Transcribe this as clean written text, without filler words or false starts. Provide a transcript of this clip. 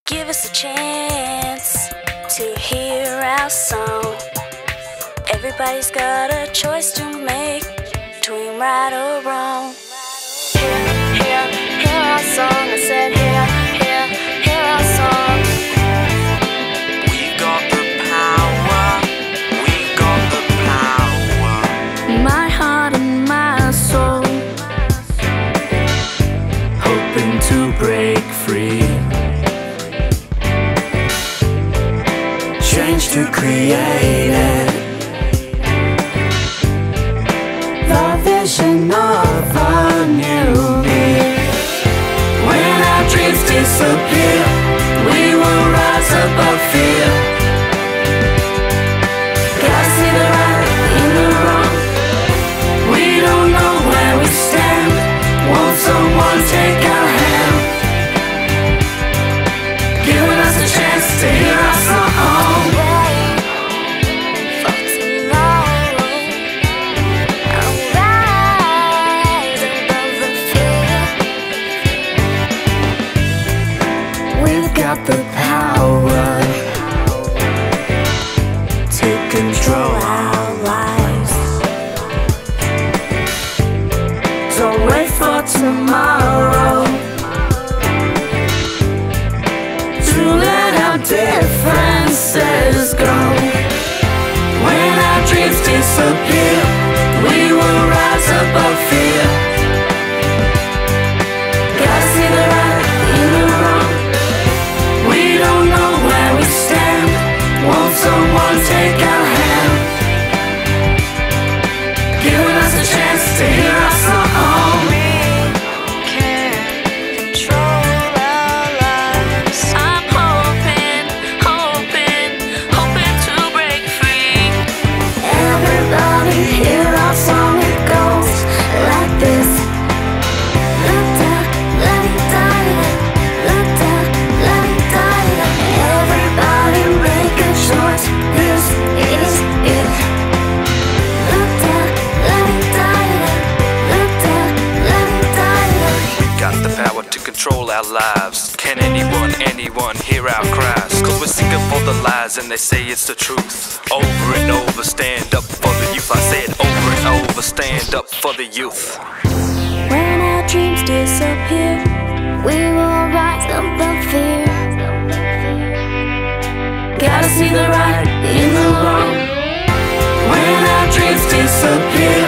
Give us a chance to hear our song. Everybody's got a choice to make between right or wrong. Hear our song. I said hear our song. We got the power. We got the power. My heart and my soul, Hoping to break free. Change to create it. The vision of a new me. When our dreams disappear, we will rise above fear. Gotta see the right in the wrong. We don't know where we stand. Won't someone take our hand? Giving us a chance to hear our song. Got the power to control our lives. Don't wait for tomorrow to let our differences go. When our dreams disappear, we will rise above fear. Gotta see the right in the wrong. We don't know where we stand. Won't someone take our hand? Giving us a chance to hear our song. we can control our lives. I'm hoping to break free. Everybody hear our song. It goes like this. Everybody make a choice. This is it. We got the power to control our lives. Can anyone hear our cries? Cause we're sick of all the lies and they say it's the truth. Over and over, stand up for the youth. I said over and over, stand up for the youth. When our dreams disappear, we will rise above fear. Gotta see the right in the wrong. When our dreams disappear,